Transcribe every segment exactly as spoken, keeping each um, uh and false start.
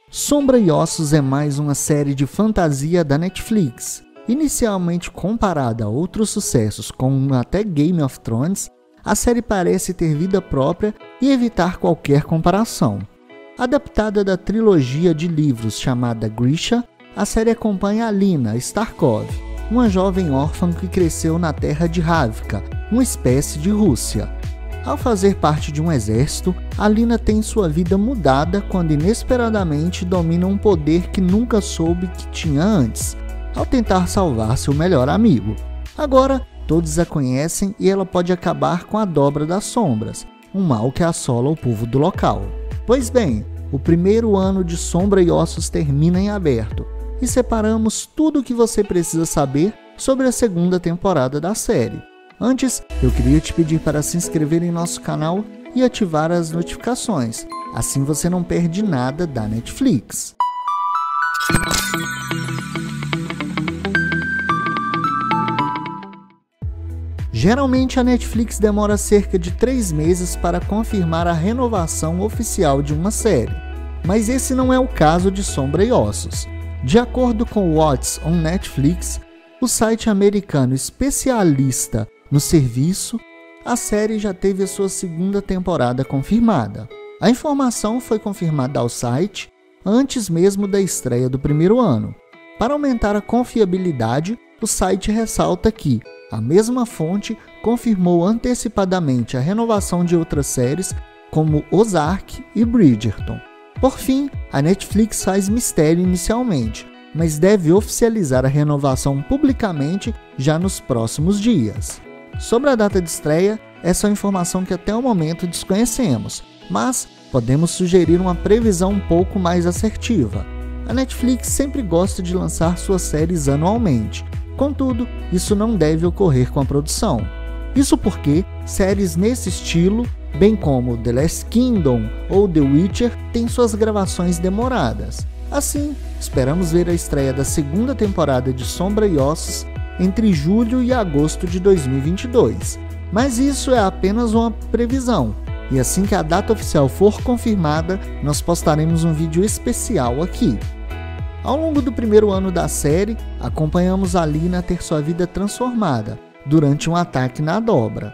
Sombra e Ossos é mais uma série de fantasia da Netflix. Inicialmente comparada a outros sucessos, como até Game of Thrones, a série parece ter vida própria e evitar qualquer comparação. Adaptada da trilogia de livros chamada Grisha, a série acompanha Alina Starkov, uma jovem órfã que cresceu na terra de Ravka, uma espécie de Rússia. Ao fazer parte de um exército, Alina tem sua vida mudada quando inesperadamente domina um poder que nunca soube que tinha antes, ao tentar salvar seu melhor amigo. Agora, todos a conhecem e ela pode acabar com a Dobra das Sombras, um mal que assola o povo do local. Pois bem, o primeiro ano de Sombra e Ossos termina em aberto, e separamos tudo o que você precisa saber sobre a segunda temporada da série. Antes, eu queria te pedir para se inscrever em nosso canal e ativar as notificações, assim você não perde nada da Netflix. Geralmente a Netflix demora cerca de três meses para confirmar a renovação oficial de uma série, mas esse não é o caso de Sombra e Ossos. De acordo com What's on Netflix, o site americano especialista no serviço, a série já teve a sua segunda temporada confirmada. A informação foi confirmada ao site antes mesmo da estreia do primeiro ano. Para aumentar a confiabilidade, o site ressalta que a mesma fonte confirmou antecipadamente a renovação de outras séries como Ozark e Bridgerton. Por fim, a Netflix faz mistério inicialmente, mas deve oficializar a renovação publicamente já nos próximos dias. Sobre a data de estreia, essa é uma informação que até o momento desconhecemos, mas podemos sugerir uma previsão um pouco mais assertiva. A Netflix sempre gosta de lançar suas séries anualmente, contudo, isso não deve ocorrer com a produção. Isso porque séries nesse estilo, bem como The Last Kingdom ou The Witcher, têm suas gravações demoradas. Assim, esperamos ver a estreia da segunda temporada de Sombra e Ossos entre julho e agosto de dois mil e vinte e dois. Mas isso é apenas uma previsão, e assim que a data oficial for confirmada, nós postaremos um vídeo especial aqui. Ao longo do primeiro ano da série, acompanhamos a Alina ter sua vida transformada durante um ataque na Dobra.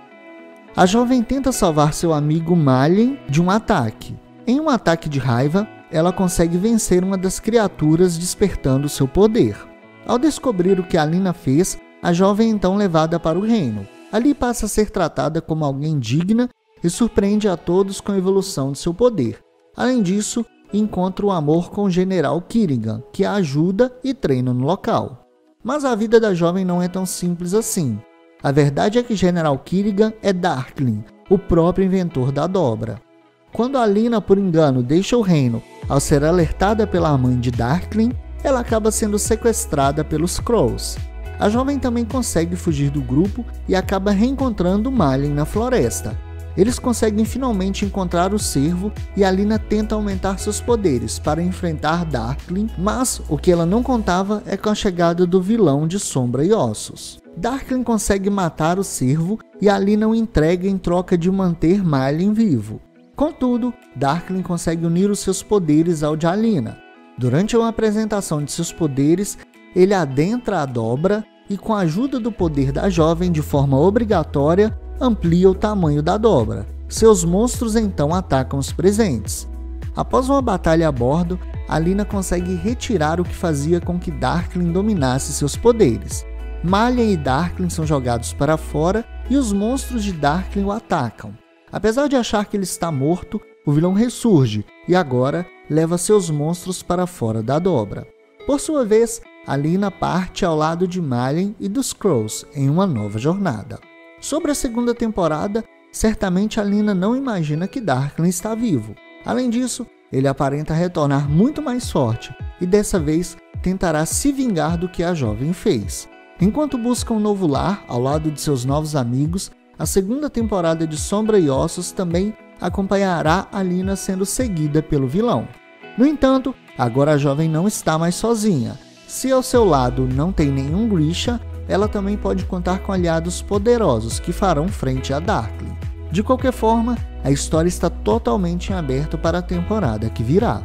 A jovem tenta salvar seu amigo Malin de um ataque. Em um ataque de raiva, ela consegue vencer uma das criaturas despertando seu poder. Ao descobrir o que Alina fez, a jovem é então levada para o reino. Ali passa a ser tratada como alguém digna e surpreende a todos com a evolução de seu poder. Além disso, encontra o amor com o general Kirigan, que a ajuda e treina no local. Mas a vida da jovem não é tão simples assim. A verdade é que General Kirigan é Darkling, o próprio inventor da Dobra. Quando Alina, por engano, deixa o reino ao ser alertada pela mãe de Darkling, ela acaba sendo sequestrada pelos Crows. A jovem também consegue fugir do grupo e acaba reencontrando Malin na floresta. Eles conseguem finalmente encontrar o cervo e Alina tenta aumentar seus poderes para enfrentar Darkling, mas o que ela não contava é com a chegada do vilão de Sombra e Ossos. Darkling consegue matar o cervo e Alina o entrega em troca de manter Malin vivo. Contudo, Darkling consegue unir os seus poderes ao de Alina. Durante uma apresentação de seus poderes, ele adentra a Dobra e, com a ajuda do poder da jovem de forma obrigatória, amplia o tamanho da Dobra. Seus monstros então atacam os presentes. Após uma batalha a bordo, Alina consegue retirar o que fazia com que Darkling dominasse seus poderes. Malin e Darkling são jogados para fora e os monstros de Darkling o atacam. Apesar de achar que ele está morto, o vilão ressurge e agora leva seus monstros para fora da Dobra. Por sua vez, Alina parte ao lado de Malin e dos Crows em uma nova jornada. Sobre a segunda temporada, certamente Alina não imagina que Darkling está vivo. Além disso, ele aparenta retornar muito mais forte e dessa vez tentará se vingar do que a jovem fez. Enquanto busca um novo lar ao lado de seus novos amigos, a segunda temporada de Sombra e Ossos também acompanhará Alina sendo seguida pelo vilão. No entanto, agora a jovem não está mais sozinha. Se ao seu lado não tem nenhum Grisha, ela também pode contar com aliados poderosos que farão frente a Darkling. De qualquer forma, a história está totalmente em aberto para a temporada que virá.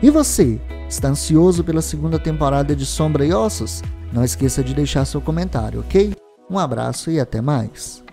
E você, está ansioso pela segunda temporada de Sombra e Ossos? Não esqueça de deixar seu comentário, ok? Um abraço e até mais.